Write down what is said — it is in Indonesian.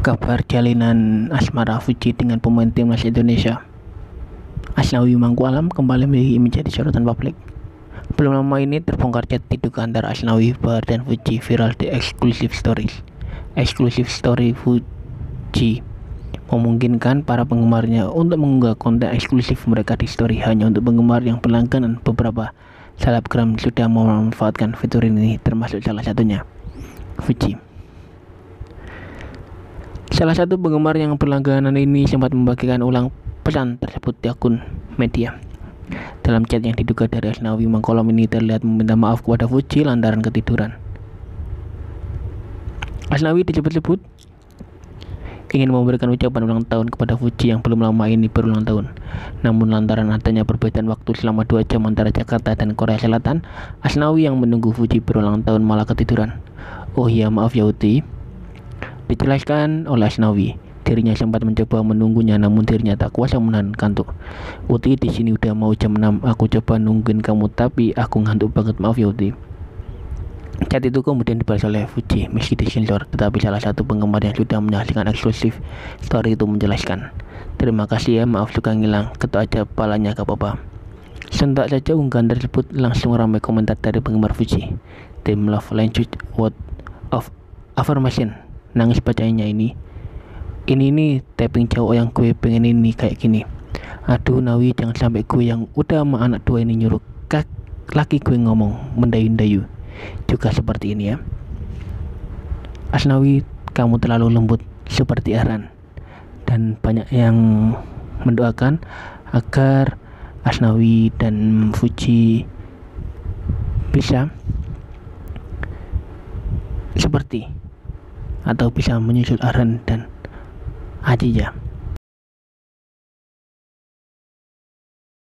Kabar jalinan asmara Fuji dengan pemain timnas Indonesia Asnawi Mangkualam kembali menjadi sorotan publik. Belum lama ini terbongkar chat diduga antara Asnawi Bahar dan Fuji viral di Exclusive Stories. Exclusive Story Fuji memungkinkan para penggemarnya untuk mengunggah konten eksklusif mereka di story hanya untuk penggemar yang berlangganan. Beberapa selebgram sudah memanfaatkan fitur ini, termasuk salah satunya Fuji. Salah satu penggemar yang berlangganan ini sempat membagikan ulang pesan tersebut di akun media. Dalam chat yang diduga dari Asnawi Mangkualam ini terlihat meminta maaf kepada Fuji lantaran ketiduran. Asnawi disebut-sebut ingin memberikan ucapan ulang tahun kepada Fuji yang belum lama ini berulang tahun. Namun lantaran adanya perbedaan waktu selama 2 jam antara Jakarta dan Korea Selatan, Asnawi yang menunggu Fuji berulang tahun malah ketiduran. Oh iya, maaf ya Uti, dijelaskan oleh Asnawi. Dirinya sempat mencoba menunggunya, namun dirinya tak kuasa menahan kantuk. Uti, di sini udah mau jam 6, aku coba nungguin kamu tapi aku ngantuk banget, maaf ya Uti. Chat itu kemudian dibalas oleh Fuji meski disensor, tetapi salah satu penggemar yang sudah menyaksikan eksklusif story itu menjelaskan, terima kasih ya, maaf suka ngilang, ketok aja palanya gak apa-apa. Sontak saja unggahan tersebut langsung ramai komentar dari penggemar Fuji. Tim love language word of affirmation. Nangis bacanya ini nih tapping cowok yang gue pengen ini kayak gini. Aduh Nawi, jangan sampai gue yang udah sama anak 2 ini nyuruh laki gue ngomong mendayu-dayu juga seperti ini ya. Asnawi, kamu terlalu lembut seperti Aran. Dan banyak yang mendoakan agar Asnawi dan Fuji bisa seperti atau bisa menyusul Aran dan Ajija.